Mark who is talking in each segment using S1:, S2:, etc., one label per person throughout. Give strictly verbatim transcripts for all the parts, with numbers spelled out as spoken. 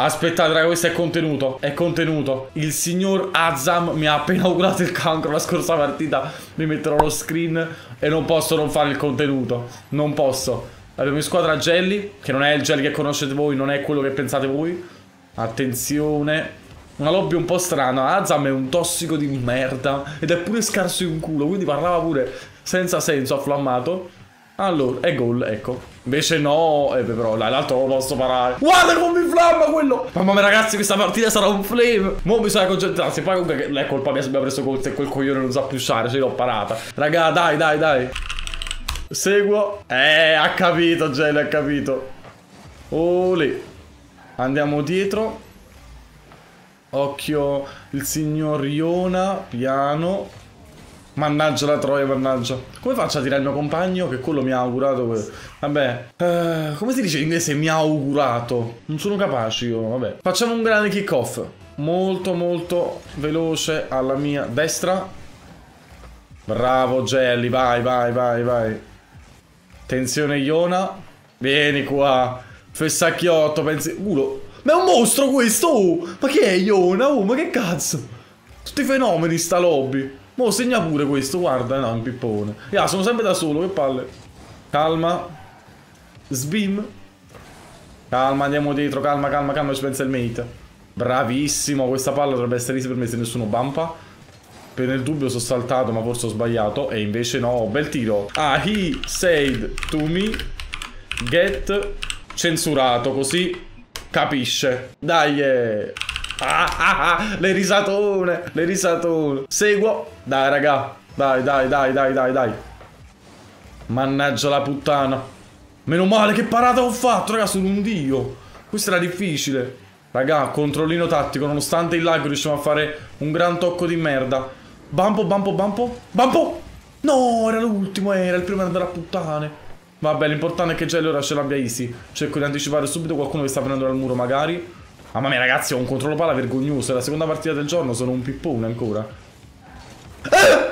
S1: Aspettate raga, questo è contenuto. È contenuto. Il signor Azam mi ha appena augurato il cancro la scorsa partita. Mi metterò lo screen e non posso non fare il contenuto. Non posso. Abbiamo in squadra Jelly, che non è il Jelly che conoscete voi, non è quello che pensate voi. Attenzione. Una lobby un po' strana. Azam è un tossico di merda ed è pure scarso in culo, quindi parlava pure senza senso, afflammato. Allora, è gol, ecco. Invece no, eh, però l'altro lo posso parare. Guarda come mi flamma quello. Mamma mia ragazzi, questa partita sarà un flame. Mo bisogna concentrarsi. Poi comunque è colpa mia se abbiamo preso gol, se quel coglione non sa più usare, ce l'ho parata. Raga, dai, dai, dai. Seguo. Eh, ha capito, Jelly, ha capito. Olè. Andiamo dietro. Occhio il signor Iona. Piano. Mannaggia la troia, mannaggia. Come faccio a tirare il mio compagno che quello mi ha augurato quello? Vabbè, eh, come si dice in inglese mi ha augurato? Non sono capace io, vabbè. Facciamo un grande kick off. Molto molto veloce alla mia destra. Bravo Jelly, vai, vai, vai, vai. Attenzione Iona. Vieni qua. Fessacchiotto, pensi... Culo. Ma è un mostro questo! Oh! Ma che è Iona? Oh, ma che cazzo? Tutti i fenomeni sta lobby. Mo' segna pure questo, guarda, no, un pippone. Ya, sono sempre da solo, che palle. Calma. Sbim. Calma, andiamo dietro, calma, calma, calma, ci pensa il mate. Bravissimo, questa palla dovrebbe essere easy per me se nessuno bampa. Per nel dubbio sono saltato, ma forse ho sbagliato. E invece no, bel tiro. Ah, he said to me. Get censurato, così capisce. Dai, eh. Ah, ah, ah, le risatone, le risatone. Seguo. Dai, raga. Dai, dai, dai, dai, dai, dai. Mannaggia la puttana. Meno male che parata ho fatto, raga, sono un dio. Questo era difficile. Raga, controllino tattico. Nonostante il lag riusciamo a fare un gran tocco di merda. Bampo, bampo, bampo. Bampo. No, era l'ultimo, era il primo ad andare a puttane. Vabbè, l'importante è che Jelly ora ce l'abbia easy. Cerco di anticipare subito qualcuno che sta prendendo dal muro, magari. Mamma mia ragazzi, ho un controllo palla vergognoso. È la seconda partita del giorno, sono un pippone ancora. eh!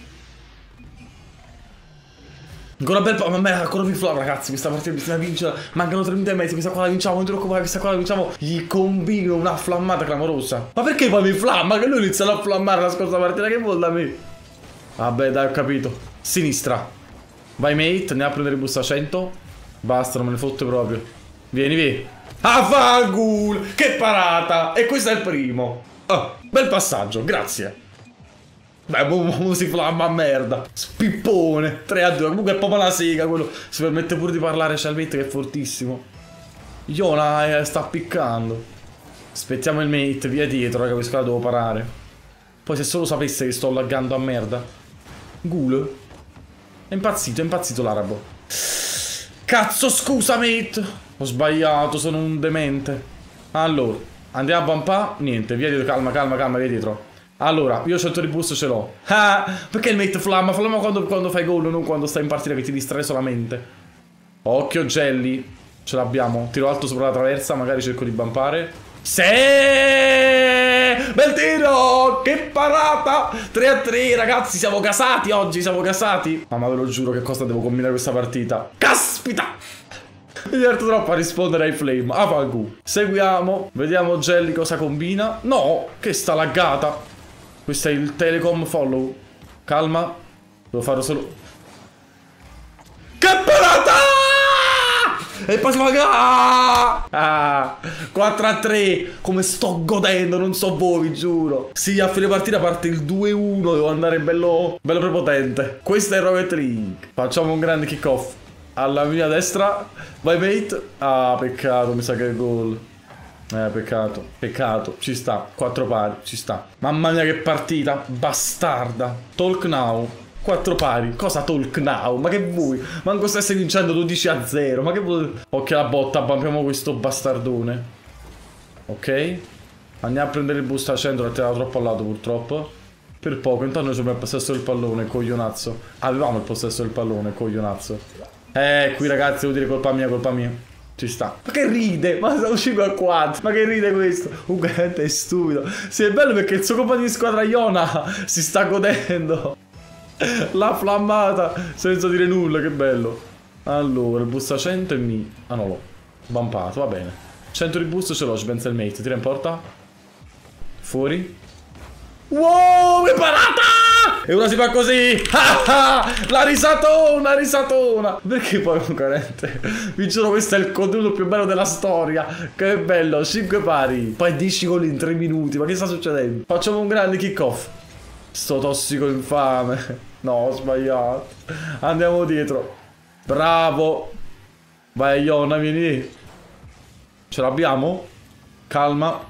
S1: Ancora bel po', mamma mia, ancora più flop ragazzi. Questa partita bisogna vincere. Mancano tre minuti e mezzo, questa qua la vinciamo. Non ti preoccupare, questa qua la vinciamo. Gli combino una flammata clamorosa. Ma perché poi mi flamma? Che lui iniziano a flammare la scorsa partita. Che vuol da me? Vabbè dai, ho capito. Sinistra. Vai mate, ne ha a prendere il busta cento. Basta, non me ne fotte proprio. Vieni, vieni. Ah, fangul! Che parata! E questo è il primo. Oh, bel passaggio, grazie. Beh, mo, mo si flamma a merda. Spippone. tre a due. Comunque è proprio la sega quello. Si permette pure di parlare Shalmette che è fortissimo. Iona eh, sta piccando. Aspettiamo il mate, via dietro, raga, questa la devo parare. Poi se solo sapesse che sto laggando a merda. Ghoul. È impazzito, è impazzito l'arabo. Cazzo, scusa, mate. Ho sbagliato, sono un demente. Allora, andiamo a vampà. Niente, via dietro, calma, calma, calma, via dietro. Allora, io cento di boost ce l'ho. Ah, perché il mate flamma? Flamma quando, quando fai gol, non quando stai in partita che ti distrae solamente. Occhio Jelly. Ce l'abbiamo. Tiro alto sopra la traversa, magari cerco di vampare. Sì! Bel tiro! Che parata! tre a tre, ragazzi, siamo gasati oggi, siamo gasati. Mamma, ve lo giuro che cosa devo combinare questa partita. Caspita! Mi diverto troppo a rispondere ai flame. Ah, Vagu. Seguiamo. Vediamo Jelly cosa combina. No, che sta laggata. Questo è il telecom follow. Calma. Devo farlo solo. Che parata! E poi si fa. Ah, quattro a tre. Come sto godendo, non so voi, vi giuro. Sì, a fine partita parte il due a uno. Devo andare bello, bello prepotente. Questo è Rocket League. Facciamo un grande kick off. Alla mia destra. Vai mate. Ah, peccato, mi sa che è gol. Eh, peccato, peccato. Ci sta, quattro pari, ci sta. Mamma mia che partita bastarda. Talk now. Quattro pari. Cosa talk now? Ma che vuoi? Manco stessi vincendo dodici a zero. Ma che vuoi? Ok, la botta, bampiamo questo bastardone. Ok. Andiamo a prendere il boost a cento. L'ha tirato troppo al lato purtroppo. Per poco, intanto noi abbiamo il possesso del pallone, coglionazzo. Avevamo il possesso del pallone, coglionazzo. Eh, qui ragazzi, devo dire colpa mia, colpa mia. Ci sta. Ma che ride? Ma siamo cinque a quattro. Ma che ride questo? Comunque è stupido. Sì, è bello perché il suo compagno di squadra Iona si sta godendo la flammata senza dire nulla, che bello. Allora, il busta cento e mi... Ah no, l'ho vampato, va bene. cento di boost ce l'ho, ci pensa il mate. Tira in porta. Fuori. Wow, è parata! E ora si fa così. La risatona, risatona. Perché poi concorrente? Vi giuro, questo è il contenuto più bello della storia. Che bello, cinque pari. Poi dieci gol in tre minuti. Ma che sta succedendo? Facciamo un grande kick off. Sto tossico infame. No, ho sbagliato. Andiamo dietro. Bravo. Vai Iona, vieni. Ce l'abbiamo? Calma.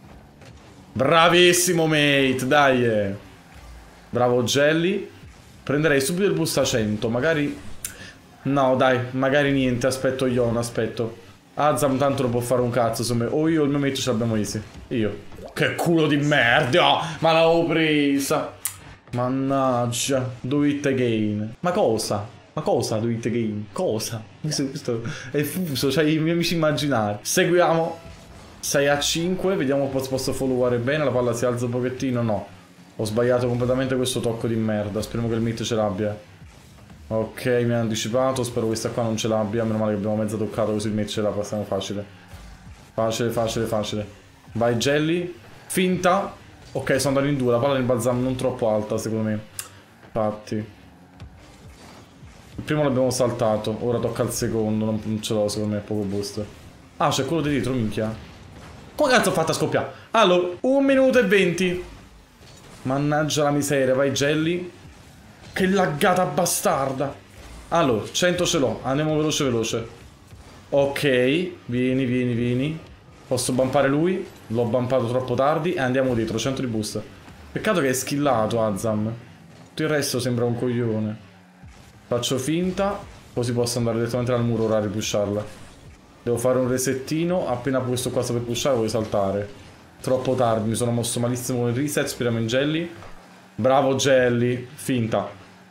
S1: Bravissimo mate, dai. Bravo Jelly. Prenderei subito il boost a cento. Magari... No, dai, magari niente. Aspetto Iona, aspetto. Azam tanto non può fare un cazzo su me. O io o il mio mate ce l'abbiamo easy. Io. Che culo di merda. Ma l'avevo presa. Mannaggia. Do it again. Ma cosa? Ma cosa do it again? Cosa? Questo, questo è fuso, cioè i miei amici immaginari. Seguiamo. sei a cinque, vediamo se posso followare bene. La palla si alza un pochettino. No, ho sbagliato completamente questo tocco di merda. Speriamo che il mate ce l'abbia. Ok, mi ha anticipato. Spero questa qua non ce l'abbia. Meno male che abbiamo mezza toccato, così il mate ce la passiamo facile. Facile, facile, facile. Vai Jelly. Finta. Ok, sono andato in due. La palla rimbalza non troppo alta secondo me. Infatti il primo l'abbiamo saltato. Ora tocca al secondo. Non ce l'ho secondo me, poco boost. Ah, c'è quello di dietro, minchia. Come cazzo ho fatto a scoppiare? Allora, un minuto e venti. Mannaggia la miseria, vai Jelly. Che laggata bastarda. Allora, cento ce l'ho. Andiamo veloce veloce. Ok, vieni, vieni, vieni. Posso bumpare lui. L'ho bumpato troppo tardi. E andiamo dietro, cento di boost. Peccato che è skillato Azam. Tutto il resto sembra un coglione. Faccio finta. Così posso andare direttamente al muro ora a ripusharla. Devo fare un resettino. Appena questo qua sta per pushare voglio saltare. Troppo tardi, mi sono mosso malissimo con il reset. Speriamo in Jelly. Bravo Jelly. Finta.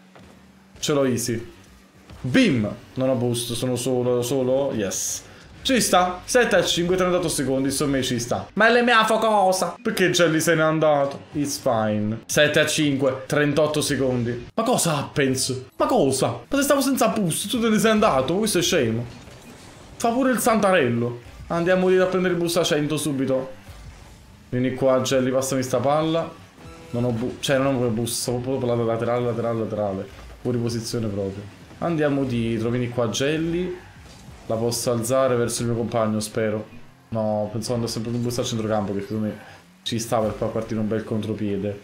S1: Ce l'ho easy. Bim. Non ho boost, sono solo, solo. Yes. Ci sta. sette a cinque, trentotto secondi. Insomma ci sta. Ma è le mia cosa. Perché Jelly se n'è andato? It's fine. sette a cinque, trentotto secondi. Ma cosa happens? Ma cosa? Ma se stavo senza boost tu te ne sei andato? Questo è scemo. Fa pure il santarello. Andiamo lì a prendere il boost a cento subito. Vieni qua Jelly, passami sta palla. Non ho boost. Cioè non ho boost. Sto proprio la laterale, laterale, laterale. Fuori posizione proprio. Andiamo dietro. Vieni qua Jelly. La posso alzare verso il mio compagno, spero. No, pensavo andasse sempre un boost al centrocampo, che secondo me ci sta per far partire un bel contropiede.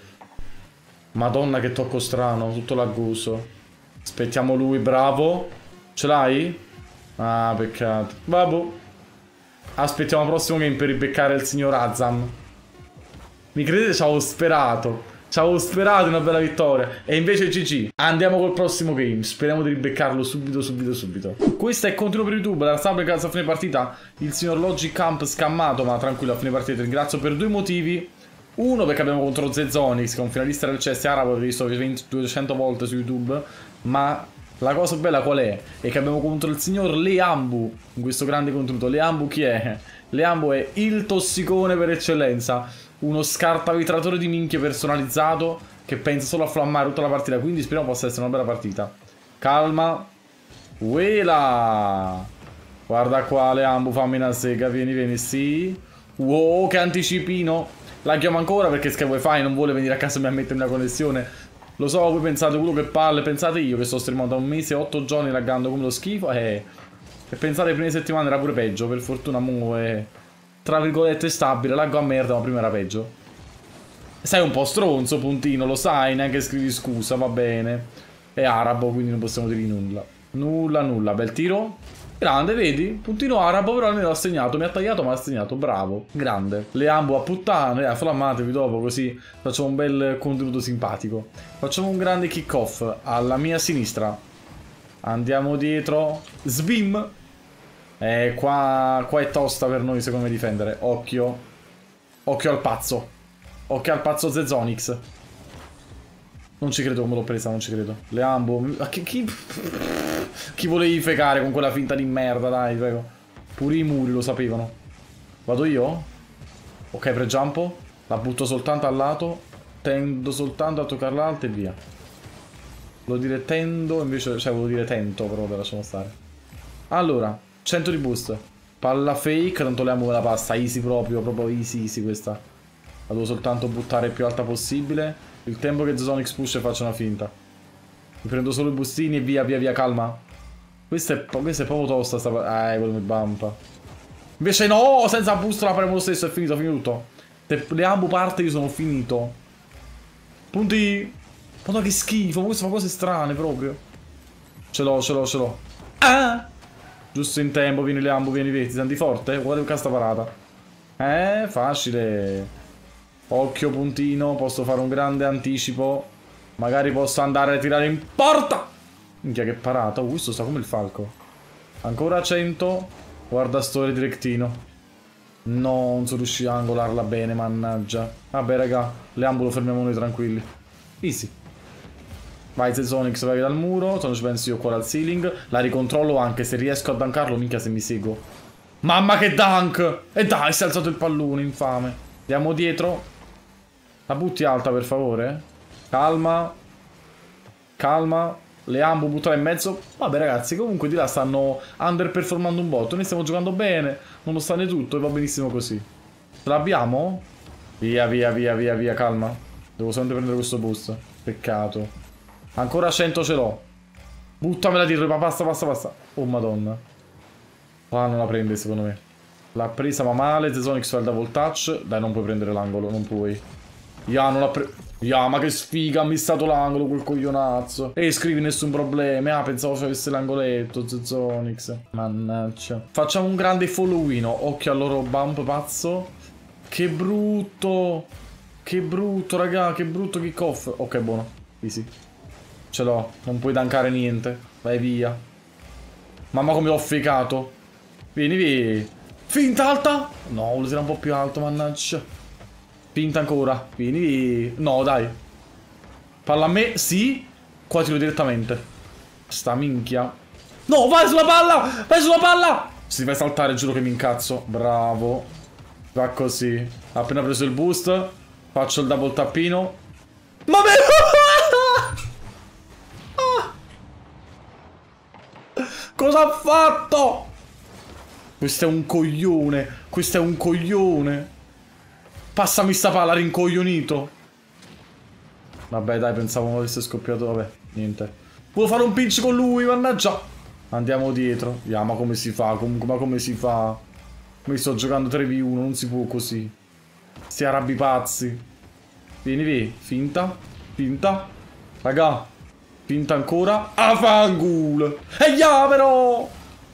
S1: Madonna che tocco strano, tutto laggoso. Aspettiamo lui, bravo. Ce l'hai? Ah, peccato. Vabbè. Aspettiamo il prossimo game per ribeccare il signor Azam. Mi credete? Ci avevo sperato. Ci avevo sperato una bella vittoria. E invece G G. Andiamo col prossimo game. Speriamo di ribeccarlo subito, subito, subito. Questo è continuo per YouTube. La stampa grazie a fine partita. Il signor Logic Camp scammato. Ma tranquillo, a fine partita ti ringrazio per due motivi. Uno perché abbiamo contro Zezonix, che è un finalista del C S arabo. L'ho visto duecento volte su YouTube. Ma la cosa bella qual è? È che abbiamo contro il signor Leambu in questo grande contenuto. Leambu chi è? Leambu è il tossicone per eccellenza. Uno scartavitratore di minchie personalizzato che pensa solo a flammare tutta la partita. Quindi speriamo possa essere una bella partita. Calma. Uela. Guarda qua Leambu, fammi una sega. Vieni, vieni, sì. Wow, che anticipino. La chiamo ancora perché Sky Wi-Fi non vuole venire a casa mia a mettermi la connessione. Lo so, voi pensate quello che palle. Pensate io che sto streamando da un mese e otto giorni laggando come lo schifo. Eh. E pensate le prime settimane era pure peggio. Per fortuna mo è, tra virgolette, stabile. Laggo a merda, ma prima era peggio. Sei un po' stronzo, puntino, lo sai. Neanche scrivi scusa, va bene. È arabo, quindi non possiamo dirgli nulla. Nulla, nulla. Bel tiro. Grande, vedi? Puntino arabo, però almeno ha segnato. Mi ha tagliato, ma ha segnato. Bravo. Grande. Le ambo a puttane. Eh, flammatevi dopo, così facciamo un bel contenuto simpatico. Facciamo un grande kick off alla mia sinistra. Andiamo dietro. Sbim. Eh, qua, qua è tosta per noi, secondo me, difendere. Occhio. Occhio al pazzo. Occhio al pazzo Zezonix. Non ci credo come l'ho presa, non ci credo. Le ambo. Ma chi, chi... chi volevi fecare con quella finta di merda, dai, prego. Pure i muri lo sapevano. Vado io? Ok, pre-jumpo. La butto soltanto al lato. Tendo soltanto a toccare l'alto e via. Volevo dire tendo, invece, cioè volevo dire tento, però te lasciamo stare. Allora, cento di boost. Palla fake, tanto le amo la passa. Easy proprio, proprio easy easy questa. La devo soltanto buttare il più alta possibile. Il tempo che Zonics push e faccia una finta. Mi prendo solo i bustini e via, via, via, calma. Questa è, questa è proprio tosta sta... Eh, quello mi bumpa. Invece no, senza boost la premo lo stesso, è finito, è finito tutto. Se le ambu parte io sono finito. Punti. Madonna che schifo, questo fa cose strane proprio. Ce l'ho, ce l'ho, ce l'ho. Ah! Giusto in tempo, vieni le ambu, vieni, vedi, ti senti forte? Guarda che sta parata. Eh, facile. Occhio puntino, posso fare un grande anticipo. Magari posso andare a tirare in porta. Minchia che parata, oh, questo sta come il falco. Ancora cento. Guarda sto redirectino. No, non sono riuscito a angolarla bene, mannaggia. Vabbè raga, le ambu lo fermiamo noi tranquilli. Easy. Vai Zezonix, vai dal muro. Se non ci penso io qua al ceiling. La ricontrollo anche se riesco a dunkarlo. Minchia se mi seguo. Mamma che dunk. E dai, si è alzato il pallone, infame. Andiamo dietro. La butti alta per favore. Calma. Calma. Le ambu buttare in mezzo. Vabbè ragazzi, comunque di là stanno underperformando un botto. Noi stiamo giocando bene, nonostante tutto, e va benissimo così. Ce l'abbiamo? Via, via, via, via, via, calma. Devo sempre prendere questo boost. Peccato. Ancora cento ce l'ho. Buttamela dietro, ma basta, basta, basta. Oh madonna. Qua non la prende secondo me. L'ha presa ma male. Zezonix fa il double touch. Dai, non puoi prendere l'angolo, non puoi. Ya, non l'ha preso. Ya, ma che sfiga, ha missato l'angolo quel coglionazzo. E scrivi nessun problema. Ah, pensavo avesse l'angoletto, Zezonix. Mannaggia. Facciamo un grande followino. Occhio al loro bump pazzo. Che brutto. Che brutto, raga, che brutto kick off. Ok, buono. Easy. Ce l'ho, non puoi dankare niente. Vai via. Mamma come l'ho fecato. Vieni, vieni. Finta alta. No, lo tira un po' più alto, mannaggia. Finta ancora. Vieni, vieni. No, dai. Palla a me, sì. Qua tiro direttamente. Sta minchia. No, vai sulla palla. Vai sulla palla. Se ti fai saltare, giuro che mi incazzo. Bravo. Va così. Appena preso il boost, faccio il double tappino. Ma me... Cosa ha fatto? Questo è un coglione. Questo è un coglione. Passami sta palla, rincoglionito. Vabbè, dai, pensavo avesse scoppiato. Vabbè, niente. Volevo fare un pinch con lui, mannaggia. Andiamo dietro. Ya, ma come si fa? Comunque, ma come si fa? Mi sto giocando tre v uno, non si può così. Sti arabi pazzi. Vieni, vieni. Finta. Finta. Raga. Finta ancora. A fanculo. E ya però.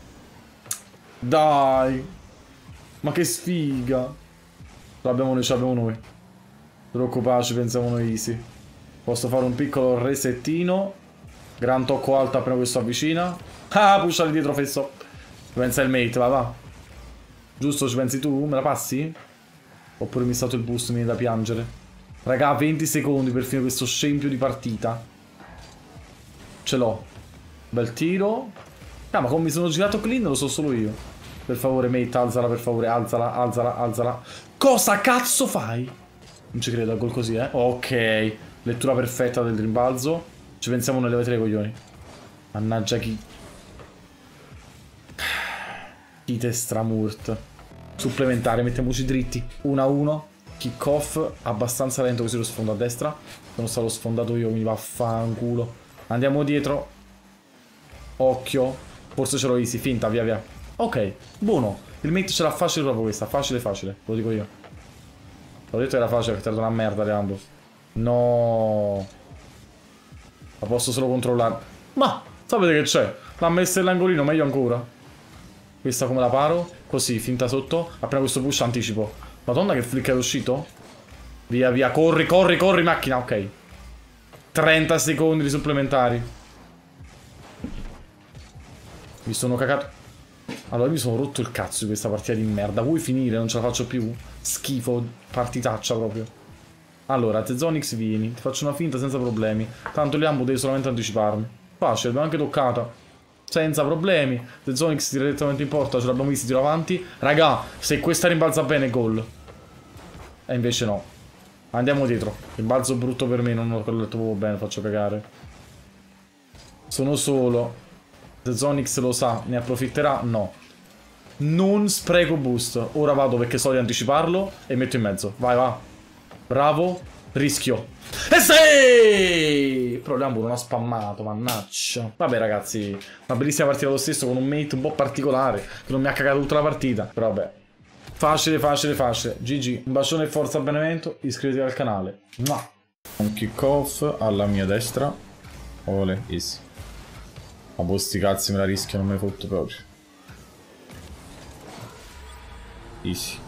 S1: Dai. Ma che sfiga. Ce l'abbiamo noi, ce l'abbiamo noi. Preoccupaci, pensiamo noi easy. Posso fare un piccolo resettino. Gran tocco alto appena questo avvicina. Ah, pushare dietro fesso. Pensa il mate, va va. Giusto, ci pensi tu? Me la passi? Oppure mi è stato il boost, mi viene da piangere. Raga, venti secondi per finire questo scempio di partita. Ce l'ho. Bel tiro. Ah, ma come mi sono girato clean lo so solo io. Per favore, mate, alzala, per favore, alzala, alzala, alzala. Cosa cazzo fai? Non ci credo, a gol così, eh. Ok. Lettura perfetta del rimbalzo. Ci pensiamo noi, levate i coglioni. Mannaggia chi... Chi te stramurt. Supplementare, mettiamoci dritti. uno a uno. Kick off. Abbastanza lento così lo sfondo a destra. Sono stato sfondato io, mi va a fanculo. Andiamo dietro. Occhio. Forse ce l'ho easy. Finta, via via. Ok, buono. Il mate ce l'ha facile proprio questa. Facile facile. Lo dico io. L'ho detto che era facile perché era una merda, Leandro. No. La posso solo controllare. Ma, sapete che c'è? L'ha messa nell'angolino, meglio ancora. Questa come la paro? Così, finta sotto. Appena questo push anticipo. Madonna che flick è uscito. Via via, corri, corri, corri macchina, ok. trenta secondi di supplementari. Mi sono cagato. Allora mi sono rotto il cazzo di questa partita di merda. Vuoi finire? Non ce la faccio più? Schifo, partitaccia proprio. Allora, Zezonix vieni. Ti faccio una finta senza problemi. Tanto le ambo devi solamente anticiparmi. Facile, l'abbiamo anche toccata. Senza problemi. Zezonix tira direttamente in porta. Ce l'abbiamo visto, tiro avanti. Raga, se questa rimbalza bene, gol. E invece no. Andiamo dietro. Rimbalzo brutto per me, non l'ho letto proprio bene, faccio cagare. Sono solo. Zezonix lo sa, ne approfitterà? No. Non spreco boost. Ora vado perché so di anticiparlo e metto in mezzo. Vai, va. Bravo. Rischio. E sei! Però Lambo non ha spammato, mannaggia. Vabbè ragazzi, una bellissima partita lo stesso con un mate un po' particolare che non mi ha cagato tutta la partita. Però vabbè. Facile, facile, facile. G G. Un bacione e forza a Benevento. Iscrivetevi al canale. Mua. Un kick off alla mia destra. Ole, easy. Ma boh, sti cazzi me la rischio, non me ne fotto proprio. Easy.